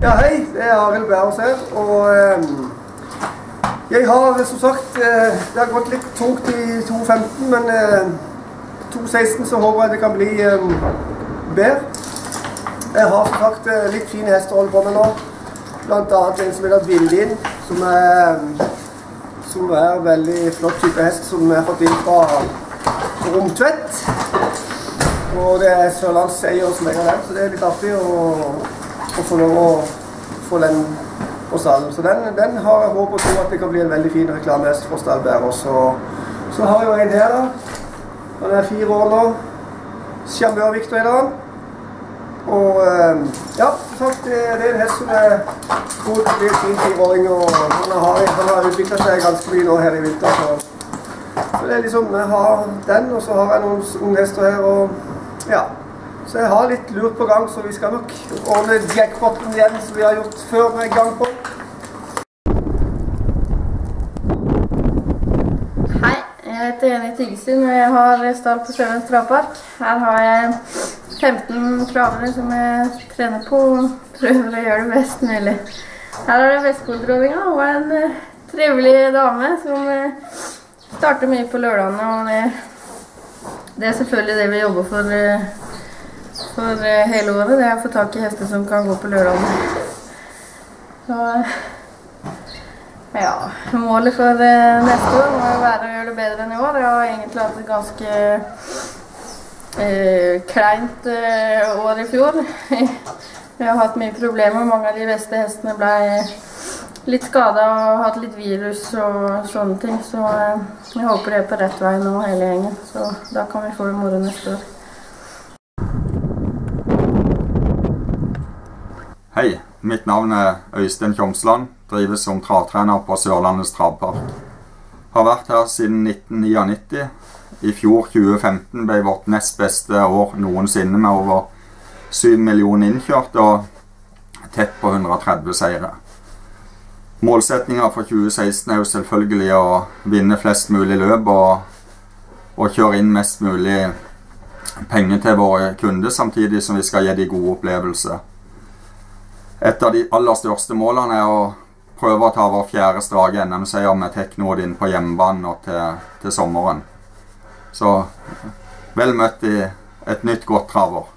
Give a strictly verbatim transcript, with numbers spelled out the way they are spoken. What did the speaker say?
Ja, hei, det er Arild Bærås her, og eh, jeg har som sagt, eh, det har gått litt tungt i to femten, men eh, to seksten så håper jeg det kan bli eh, bedre. Jeg har som sagt eh, litt fine hester å holde på med nå, blant annet en som heter Vildin, som er, som er en veldig flott type hest som jeg har fått inn fra Romtvedt. Og det er Sørlandsseier som jeg har den, så det er litt artig å, å få lov å få den på stallen. Så den, den har jeg håpet på at det kan bli en veldig fin reklamehest for stallbærer. Så, så har jeg jo en her da. Han er fire år nå. Charmeur Victor heter han. Og ja, som sagt, det, det er en hest som er god til å bli en fin fireåring, og han har, han har utviklet seg ganske mye nå her i vinter. Så, så det er liksom, jeg har den, og så har jeg noen unge hester her, og ja. Så jeg har litt lurt på gang, så vi skal nok ordne jackpotten igjen som vi har gjort før med gang på. Hei, jeg heter Jenny Tiggesund, og jeg har stall på Sørlands Travpark. Her har jeg femten travere som jeg trener på og prøver å gjøre det best mulig. Her er det Vestfold-dronninga og en trivelig dame som starter mye på lørdagene, og det, det er selvfølgelig det vi jobber for for hele året, det er å få tak i hester som kan gå på lørdagene. Så ja, målet for neste år må jo være å gjøre det bedre enn i år. Jeg har egentlig hatt et ganske eh, kleint eh, år i fjor. Jeg har hatt mye problemer, mange av de beste hestene ble litt skadet og hatt litt virus og sånne ting, så eh, jeg håper det er på rett vei nå hele gjengen, så da kan vi få det moro neste år. Hei, mitt navn er Øystein Kjomsland, drives som travtrener på Sørlandets Travpark. Har vært her siden nitten nittini. I fjor, tjue femten, ble vårt nest beste år noensinne med over syv millioner innkjørt og tett på hundre og tretti seire. Målsetningen for tjue seksten er jo selvfølgelig å vinne flest mulig løp og, og kjøre inn mest mulig penger til våre kunder, samtidig som vi skal gi de gode opplevelser. Et av de aller største målene er å prøve å ta vår fjerde strake N M-seier med Teknord inn på hjemmebane og til, til sommeren. Så vel møtt i et nytt godt travår.